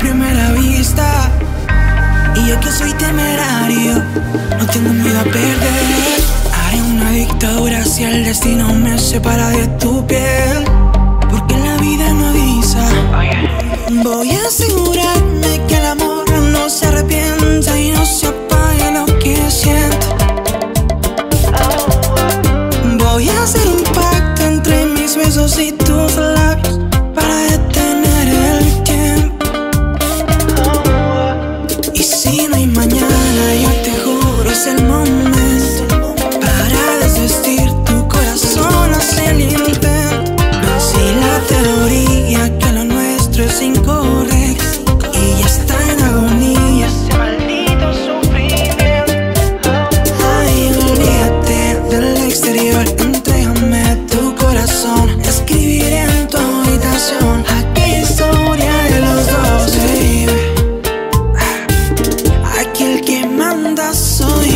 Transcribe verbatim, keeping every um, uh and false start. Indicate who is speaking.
Speaker 1: primera vista. Y yo que soy temerario, no tengo miedo a perder. Haré una dictadura si el destino me separa de tu piel, porque la vida no avisa. Voy a asegurarme que el amor no se arrepienta y no se apague lo que siente. Voy a hacer un pacto entre mis besos y tus labios para detener el tiempo. Y si no hay mañana, yo te juro es el momento para desvestir tu corazón, hacer el intento. Vencí la teoría que lo nuestro es incorrecto y ya está en agonía ese maldito sufrimiento. Ay, olvídate del exterior, entrégame tu corazón. Escribiré en tu habitación aquella historia de los dos, baby. Aquí el que manda soy